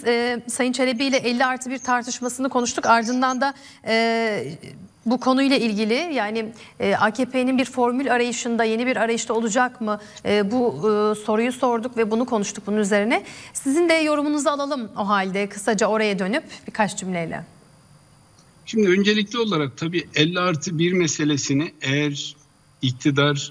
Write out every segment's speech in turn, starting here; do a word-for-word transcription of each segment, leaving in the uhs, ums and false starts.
e, Sayın Çelebi ile elli artı bir tartışmasını konuştuk. Ardından da e, bu konuyla ilgili yani e, A K P'nin bir formül arayışında, yeni bir arayışta olacak mı? E, bu e, soruyu sorduk ve bunu konuştuk bunun üzerine. Sizin de yorumunuzu alalım o halde kısaca oraya dönüp birkaç cümleyle. Şimdi öncelikli olarak tabii elli artı bir meselesini eğer iktidar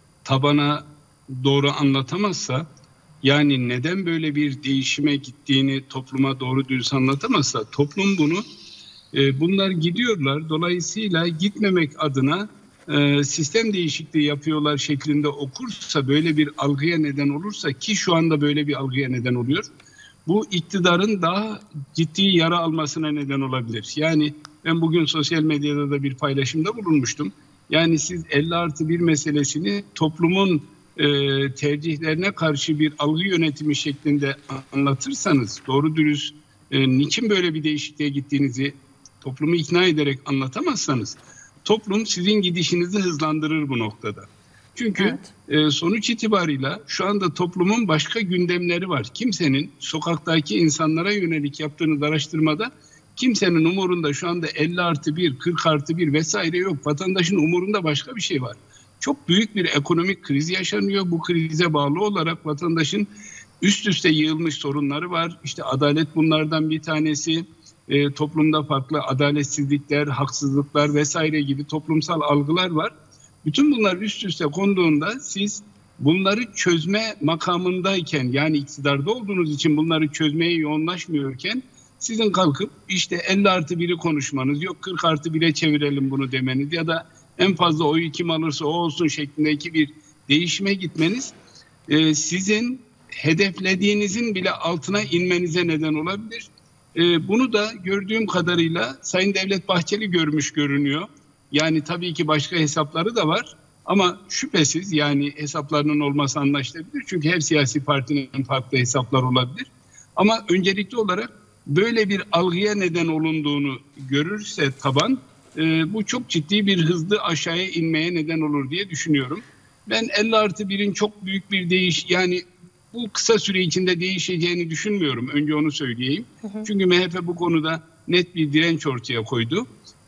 tabana doğru anlatamazsa, yani neden böyle bir değişime gittiğini topluma doğru dürüst anlatamazsa, toplum bunu e, bunlar gidiyorlar, dolayısıyla gitmemek adına e, sistem değişikliği yapıyorlar şeklinde okursa, böyle bir algıya neden olursa, ki şu anda böyle bir algıya neden oluyor, bu iktidarın daha ciddi yara almasına neden olabilir. Yani ben bugün sosyal medyada da bir paylaşımda bulunmuştum. Yani siz elli artı bir meselesini toplumun e, tercihlerine karşı bir algı yönetimi şeklinde anlatırsanız, doğru dürüst e, niçin böyle bir değişikliğe gittiğinizi toplumu ikna ederek anlatamazsanız, toplum sizin gidişinizi hızlandırır bu noktada. Çünkü evet. e, sonuç itibarıyla şu anda toplumun başka gündemleri var. Kimsenin sokaktaki insanlara yönelik yaptığınız araştırmada kimsenin umurunda şu anda elli artı bir, kırk artı bir vesaire yok. Vatandaşın umurunda başka bir şey var. Çok büyük bir ekonomik kriz yaşanıyor. Bu krize bağlı olarak vatandaşın üst üste yığılmış sorunları var. İşte adalet bunlardan bir tanesi. E, toplumda farklı adaletsizlikler, haksızlıklar vesaire gibi toplumsal algılar var. Bütün bunlar üst üste konduğunda siz bunları çözme makamındayken, yani iktidarda olduğunuz için bunları çözmeye yoğunlaşmıyorken, sizin kalkıp işte elli artı biri konuşmanız, yok kırk artı bire çevirelim bunu demeniz ya da en fazla oyu kim alırsa o olsun şeklindeki bir değişime gitmeniz e, sizin hedeflediğinizin bile altına inmenize neden olabilir. E, bunu da gördüğüm kadarıyla Sayın Devlet Bahçeli görmüş görünüyor. Yani tabii ki başka hesapları da var ama şüphesiz, yani hesaplarının olması anlaşılabilir. Çünkü her siyasi partinin farklı hesaplar olabilir. Ama öncelikli olarak böyle bir algıya neden olunduğunu görürse taban, e, bu çok ciddi bir hızlı aşağıya inmeye neden olur diye düşünüyorum. Ben elli artı birin çok büyük bir değiş, yani bu kısa süre içinde değişeceğini düşünmüyorum. Önce onu söyleyeyim. Hı hı. Çünkü M H P bu konuda net bir direnç ortaya koydu.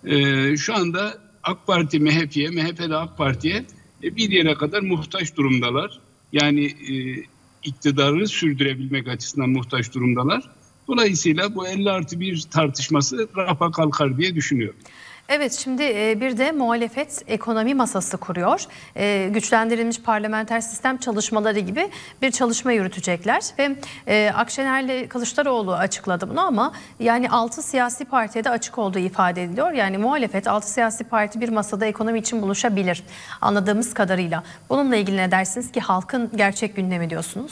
E, şu anda AK Parti M H P'ye, M H P de AK Parti'ye e, bir yere kadar muhtaç durumdalar. Yani e, iktidarı sürdürebilmek açısından muhtaç durumdalar. Dolayısıyla bu elli artı bir tartışması rafa kalkar diye düşünüyorum. Evet, şimdi bir de muhalefet ekonomi masası kuruyor. Güçlendirilmiş parlamenter sistem çalışmaları gibi bir çalışma yürütecekler. Ve Akşener'le Kılıçdaroğlu açıkladı bunu ama yani altı siyasi partiye de açık olduğu ifade ediliyor. Yani muhalefet altı siyasi parti bir masada ekonomi için buluşabilir anladığımız kadarıyla. Bununla ilgili ne dersiniz ki halkın gerçek gündemi diyorsunuz?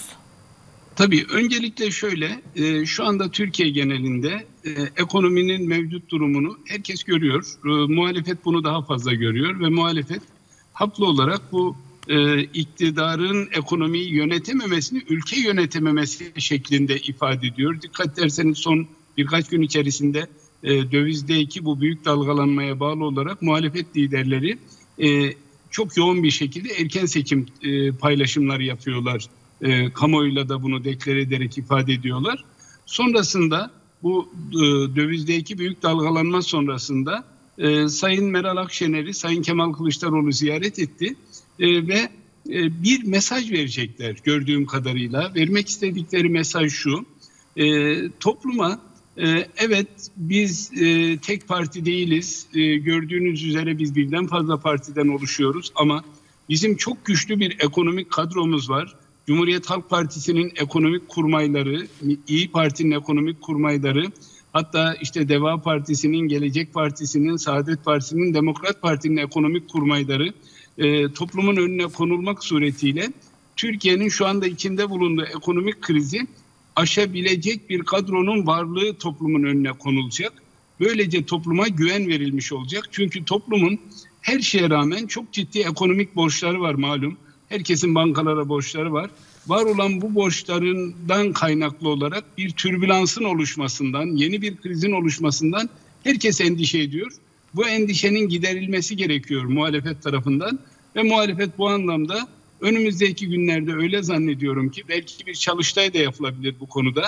Tabii öncelikle şöyle, e, şu anda Türkiye genelinde e, ekonominin mevcut durumunu herkes görüyor. E, muhalefet bunu daha fazla görüyor ve muhalefet haklı olarak bu e, iktidarın ekonomiyi yönetememesini ülke yönetememesi şeklinde ifade ediyor. Dikkat ederseniz son birkaç gün içerisinde e, dövizdeki bu büyük dalgalanmaya bağlı olarak muhalefet liderleri e, çok yoğun bir şekilde erken seçim e, paylaşımları yapıyorlar. E, kamuoyuyla da bunu deklar ederek ifade ediyorlar. Sonrasında bu e, dövizdeki büyük dalgalanma sonrasında e, Sayın Meral Akşener'i Sayın Kemal Kılıçdaroğlu ziyaret etti e, ve e, bir mesaj verecekler gördüğüm kadarıyla. Vermek istedikleri mesaj şu: e, topluma e, evet biz e, tek parti değiliz, e, gördüğünüz üzere biz birden fazla partiden oluşuyoruz ama bizim çok güçlü bir ekonomik kadromuz var. Cumhuriyet Halk Partisi'nin ekonomik kurmayları, İYİ Parti'nin ekonomik kurmayları, hatta işte Deva Partisi'nin, Gelecek Partisi'nin, Saadet Partisi'nin, Demokrat Parti'nin ekonomik kurmayları e, toplumun önüne konulmak suretiyle Türkiye'nin şu anda içinde bulunduğu ekonomik krizi aşabilecek bir kadronun varlığı toplumun önüne konulacak. Böylece topluma güven verilmiş olacak. Çünkü toplumun her şeye rağmen çok ciddi ekonomik borçları var malum. Herkesin bankalara borçları var. Var olan bu borçlarından kaynaklı olarak bir türbülansın oluşmasından, yeni bir krizin oluşmasından herkes endişe ediyor. Bu endişenin giderilmesi gerekiyor muhalefet tarafından ve muhalefet bu anlamda önümüzdeki günlerde öyle zannediyorum ki belki bir çalıştay da yapılabilir bu konuda.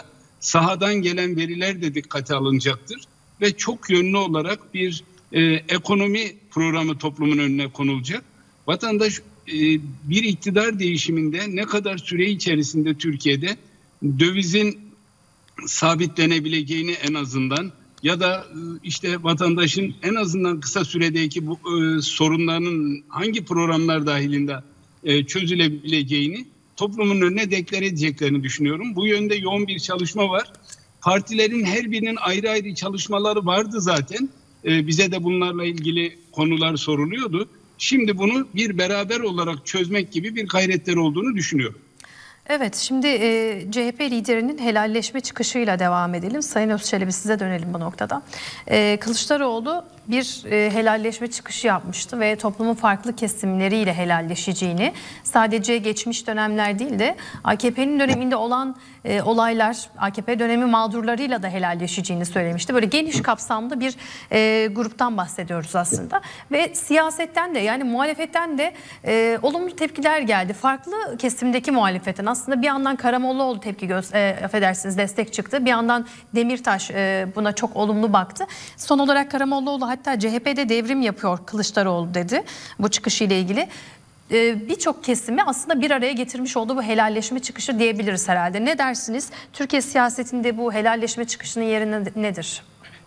sahadan gelen veriler de dikkate alınacaktır ve çok yönlü olarak bir e, ekonomi programı toplumun önüne konulacak. Vatandaş e, bir iktidar değişiminde ne kadar süre içerisinde Türkiye'de dövizin sabitlenebileceğini en azından ya da işte vatandaşın en azından kısa süredeki bu e, sorunlarının hangi programlar dahilinde e, çözülebileceğini toplumun önüne deklare edeceklerini düşünüyorum. Bu yönde yoğun bir çalışma var. Partilerin her birinin ayrı ayrı çalışmaları vardı zaten. E, bize de bunlarla ilgili konular soruluyordu. Şimdi bunu bir beraber olarak çözmek gibi bir gayretleri olduğunu düşünüyorum. Evet, şimdi e, C H P liderinin helalleşme çıkışıyla devam edelim. Sayın Özçelebi, size dönelim bu noktada. E, Kılıçdaroğlu bir e, helalleşme çıkışı yapmıştı ve toplumun farklı kesimleriyle helalleşeceğini, sadece geçmiş dönemler değil de A K P'nin döneminde olan e, olaylar, A K P dönemi mağdurlarıyla da helalleşeceğini söylemişti. Böyle geniş kapsamlı bir e, gruptan bahsediyoruz aslında. Ve siyasetten de, yani muhalefetten de e, olumlu tepkiler geldi. Farklı kesimdeki muhalefetten. Aslında bir yandan Karamollaoğlu tepki göz, e, affedersiniz destek çıktı. Bir yandan Demirtaş e, buna çok olumlu baktı. Son olarak Karamollaoğlu hatta C H P'de devrim yapıyor Kılıçdaroğlu dedi bu çıkışıyla ilgili. E, Birçok kesimi aslında bir araya getirmiş olduğu bu helalleşme çıkışı diyebiliriz herhalde. Ne dersiniz? Türkiye siyasetinde bu helalleşme çıkışının yeri nedir?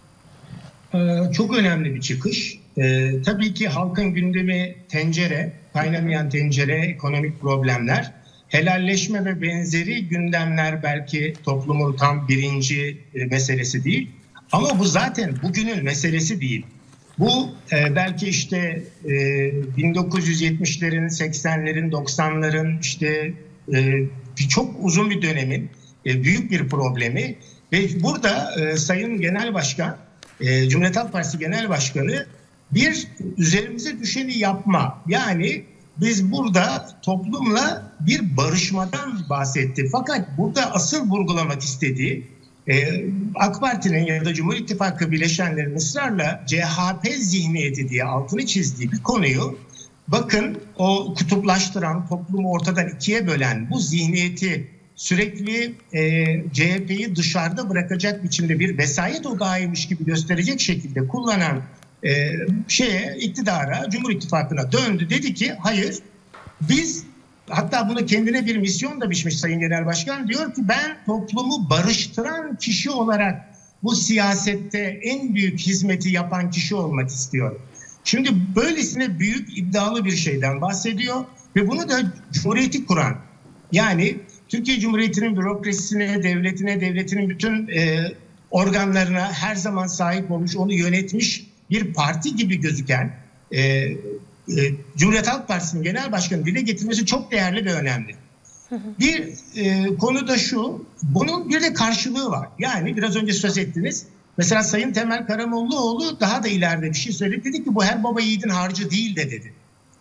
Ee, çok önemli bir çıkış. Ee, tabii ki halkın gündemi tencere, kaynamayan tencere, ekonomik problemler. Helalleşme ve benzeri gündemler belki toplumun tam birinci e, meselesi değil. Ama bu zaten bugünün meselesi değil. Bu e, belki işte e, bin dokuz yüz yetmişlerin, seksenlerin, doksanların işte e, çok uzun bir dönemin e, büyük bir problemi. Ve burada e, Sayın Genel Başkan, e, Cumhuriyet Halk Partisi Genel Başkanı bir üzerimize düşeni yapma. Yani biz burada toplumla bir barışmadan bahsetti. Fakat burada asıl vurgulamak istediği e, AK Parti'nin ya da Cumhur İttifakı bileşenlerin ısrarla C H P zihniyeti diye altını çizdiği bir konuyu, bakın o kutuplaştıran, toplumu ortadan ikiye bölen bu zihniyeti sürekli e, C H P'yi dışarıda bırakacak biçimde bir vesayet odağıymış gibi gösterecek şekilde kullanan e, şeye, iktidara, Cumhur İttifakı'na döndü. Dedi ki hayır, biz, hatta bunu kendine bir misyon da biçmiş Sayın Genel Başkan, diyor ki ben toplumu barıştıran kişi olarak bu siyasette en büyük hizmeti yapan kişi olmak istiyorum. Şimdi böylesine büyük, iddialı bir şeyden bahsediyor ve bunu da Cumhuriyeti kuran, yani Türkiye Cumhuriyeti'nin bürokrasisine, devletine, devletinin bütün e, organlarına her zaman sahip olmuş, onu yönetmiş bir parti gibi gözüken e, e, Cumhuriyet Halk Partisi'nin genel başkanı dile getirmesi çok değerli ve önemli. Bir e, konu da şu, bunun bir de karşılığı var. Yani biraz önce söz ettiniz. Mesela Sayın Temel Karamollaoğlu daha da ileride bir şey söyledi. Dedi ki bu her baba yiğidin harcı değil de dedi.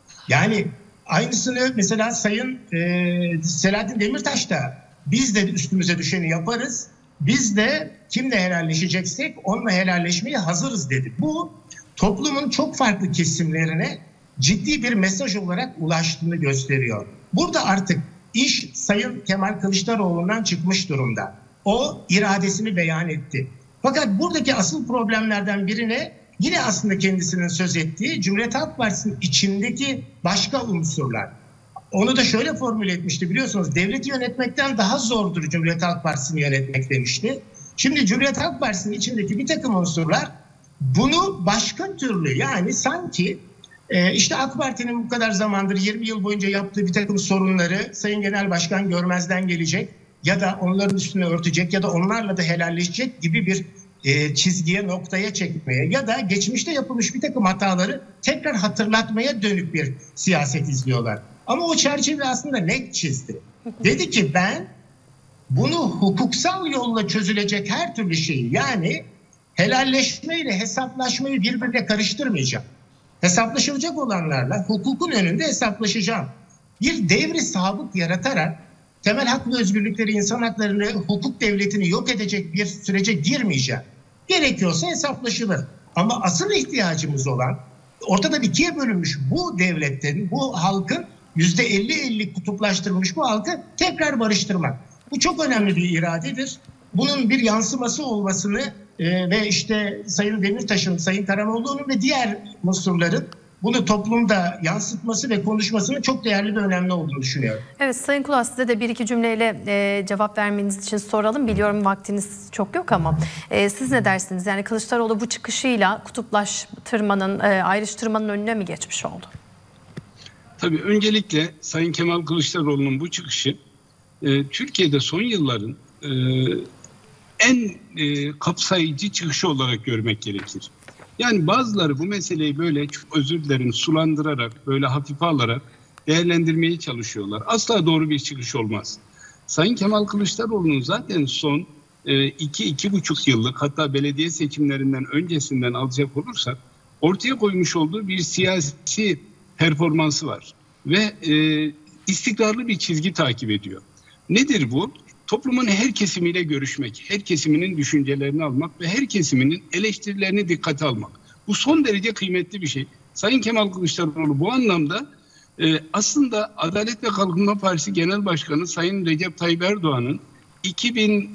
Yani aynısını mesela Sayın e, Selahattin Demirtaş da, biz de üstümüze düşeni yaparız. Biz de kimle helalleşeceksek onunla helalleşmeye hazırız dedi. Bu toplumun çok farklı kesimlerine ciddi bir mesaj olarak ulaştığını gösteriyor. Burada artık iş Sayın Kemal Kılıçdaroğlu'ndan çıkmış durumda. O iradesini beyan etti. Fakat buradaki asıl problemlerden birine yine aslında kendisinin söz ettiği Cumhuriyet Halk Partisi'nin içindeki başka unsurlar. Onu da şöyle formüle etmişti, biliyorsunuz, devleti yönetmekten daha zordur Cumhuriyet Halk Partisi'ni yönetmek demişti. Şimdi Cumhuriyet Halk Partisi'nin içindeki bir takım unsurlar bunu başka türlü, yani sanki e, işte AK Parti'nin bu kadar zamandır yirmi yıl boyunca yaptığı bir takım sorunları Sayın Genel Başkan görmezden gelecek ya da onların üstüne örtecek ya da onlarla da helalleşecek gibi bir e, çizgiye, noktaya çekmeye ya da geçmişte yapılmış bir takım hataları tekrar hatırlatmaya dönük bir siyaset izliyorlar. Ama o çerçeve aslında net çizdi. Dedi ki ben bunu hukuksal yolla çözülecek her türlü şeyi, yani helalleşmeyle hesaplaşmayı birbirine karıştırmayacağım. Hesaplaşılacak olanlarla hukukun önünde hesaplaşacağım. Bir devri sabık yaratarak temel hak ve özgürlükleri, insan haklarını, hukuk devletini yok edecek bir sürece girmeyeceğim. Gerekiyorsa hesaplaşılır. Ama asıl ihtiyacımız olan, ortadan ikiye bölünmüş bu devletten, bu halkın yüzde elli elli kutuplaştırılmış bu halkı tekrar barıştırmak. Bu çok önemli bir iradedir. bunun bir yansıması olmasını e, ve işte Sayın Demirtaş'ın, Sayın Karamollaoğlu'nun ve diğer unsurların bunu toplumda yansıtması ve konuşmasının çok değerli ve önemli olduğunu düşünüyorum. Evet Sayın Kulas, size de bir iki cümleyle e, cevap vermeniz için soralım. Biliyorum vaktiniz çok yok ama e, siz ne dersiniz? Yani Kılıçdaroğlu bu çıkışıyla kutuplaştırmanın, e, ayrıştırmanın önüne mi geçmiş oldu? Tabii öncelikle Sayın Kemal Kılıçdaroğlu'nun bu çıkışı e, Türkiye'de son yılların e, en e, kapsayıcı çıkışı olarak görmek gerekir. Yani bazıları bu meseleyi böyle, çok özür dilerim, sulandırarak, böyle hafife alarak değerlendirmeye çalışıyorlar. Asla doğru bir çıkış olmaz. Sayın Kemal Kılıçdaroğlu'nun zaten son e, iki, iki buçuk yıllık, hatta belediye seçimlerinden öncesinden alacak olursak ortaya koymuş olduğu bir siyasi performansı var. Ve e, istikrarlı bir çizgi takip ediyor. Nedir bu? Toplumun her kesimiyle görüşmek, her kesiminin düşüncelerini almak ve her kesiminin eleştirilerini dikkate almak. Bu son derece kıymetli bir şey. Sayın Kemal Kılıçdaroğlu bu anlamda e, aslında Adalet ve Kalkınma Partisi Genel Başkanı Sayın Recep Tayyip Erdoğan'ın iki bin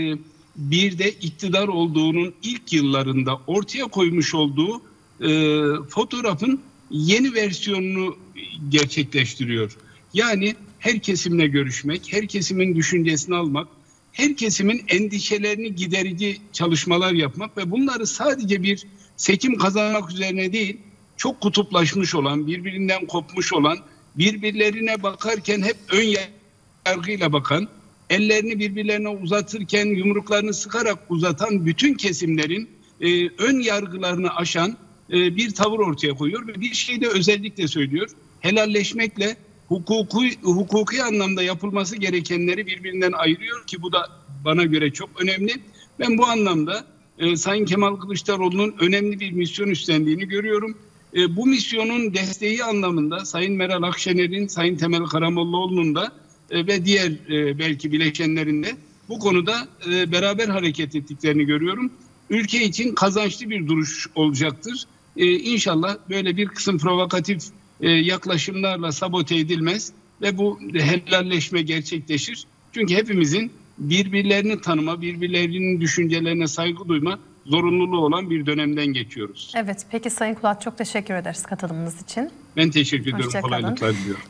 birde iktidar olduğunun ilk yıllarında ortaya koymuş olduğu e, fotoğrafın yeni versiyonunu gerçekleştiriyor. Yani her kesimle görüşmek, her kesimin düşüncesini almak, her kesimin endişelerini giderici çalışmalar yapmak ve bunları sadece bir seçim kazanmak üzerine değil, çok kutuplaşmış olan, birbirinden kopmuş olan, birbirlerine bakarken hep ön yargıyla bakan, ellerini birbirlerine uzatırken yumruklarını sıkarak uzatan bütün kesimlerin e, ön yargılarını aşan e, bir tavır ortaya koyuyor ve bir şey de özellikle söylüyor. Helalleşmekle hukuki, hukuki anlamda yapılması gerekenleri birbirinden ayırıyor ki bu da bana göre çok önemli. Ben bu anlamda e, Sayın Kemal Kılıçdaroğlu'nun önemli bir misyon üstlendiğini görüyorum. E, bu misyonun desteği anlamında Sayın Meral Akşener'in, Sayın Temel Karamollaoğlu'nun da e, ve diğer e, belki bileşenlerin de bu konuda e, beraber hareket ettiklerini görüyorum. Ülke için kazançlı bir duruş olacaktır. E, İnşallah böyle bir kısım provokatif e, yaklaşımlarla sabote edilmez ve bu helalleşme gerçekleşir. Çünkü hepimizin birbirlerini tanıma, birbirlerinin düşüncelerine saygı duyma zorunluluğu olan bir dönemden geçiyoruz. Evet, peki Sayın Kulat, çok teşekkür ederiz katılımınız için. Ben teşekkür ediyorum. Hoşça kalın. Kolaylıklar diliyorum.